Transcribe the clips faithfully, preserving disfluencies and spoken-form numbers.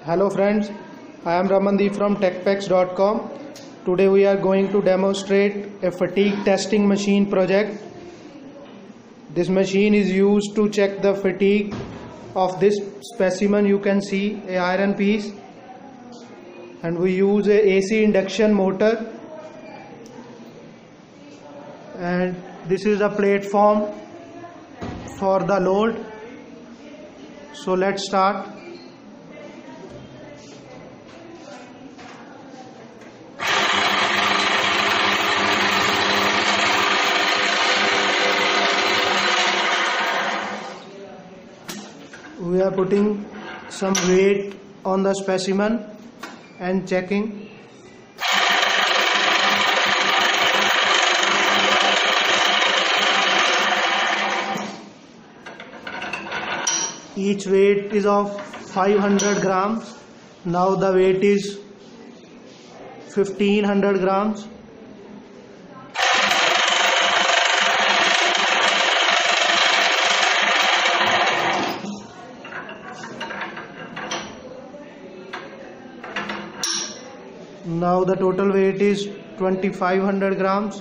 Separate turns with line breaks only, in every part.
Hello friends, I am Ramandeep from techpex dot com. Today we are going to demonstrate a fatigue testing machine project. This machine is used to check the fatigue of this specimen. You can see a iron piece, and we use a AC induction motor, and this is a platform for the load. So let's start. We are putting some weight on the specimen and checking. Each weight is of five hundred grams. Now the weight is fifteen hundred grams. Now the total weight is twenty-five hundred grams.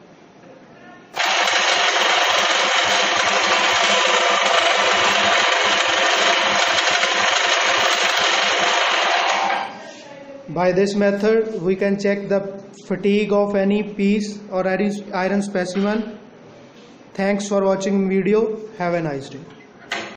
By this method, we can check the fatigue of any piece or any iron specimen. Thanks for watching video. Have a nice day.